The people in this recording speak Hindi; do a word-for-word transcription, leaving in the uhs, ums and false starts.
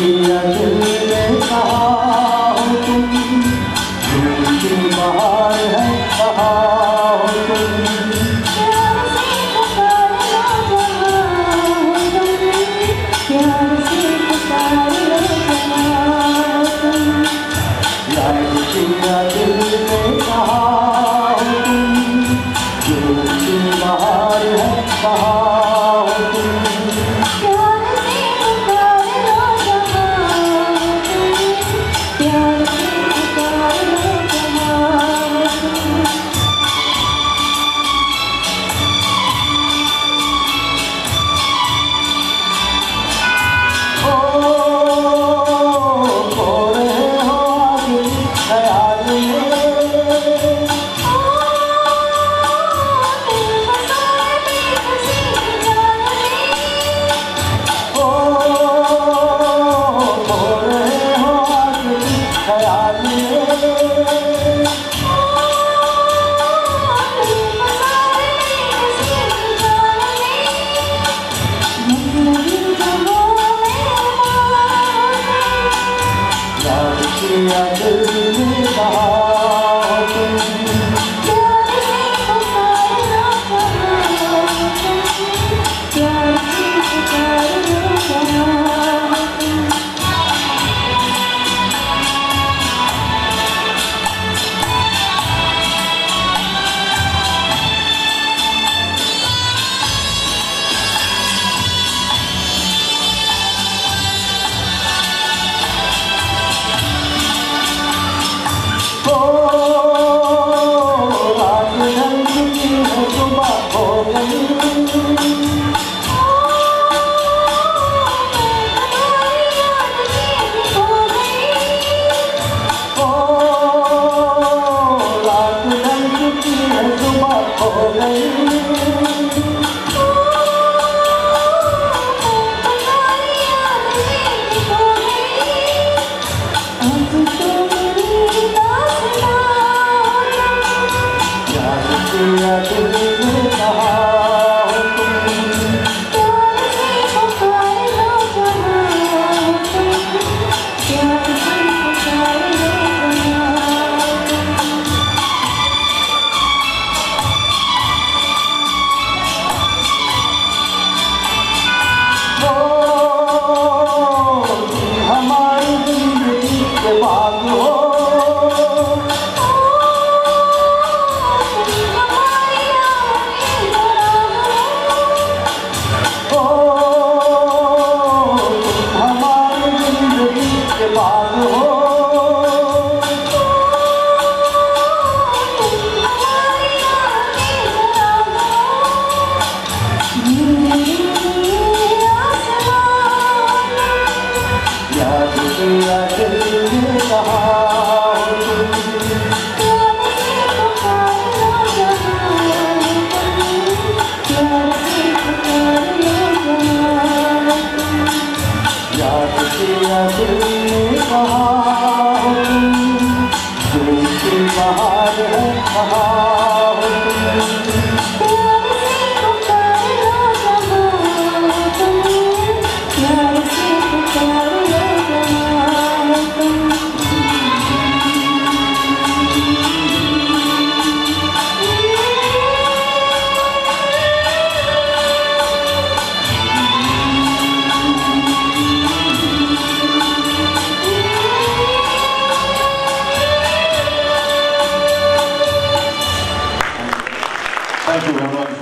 किया दिल ने कहा हो तुम, दिल की बहार है कहा हो तुम। प्यार से पुकार लो जहाँ हो तुम, प्यार से पुकार लो जहाँ हो तुम। याद किया दिल ने कहा हो तुम, दिल की बहार है कहा हो तुम। प्यार से पुकार लो जहाँ हो तुम, प्यार से पुकार लो जहाँ हो तुम। बहार है कहा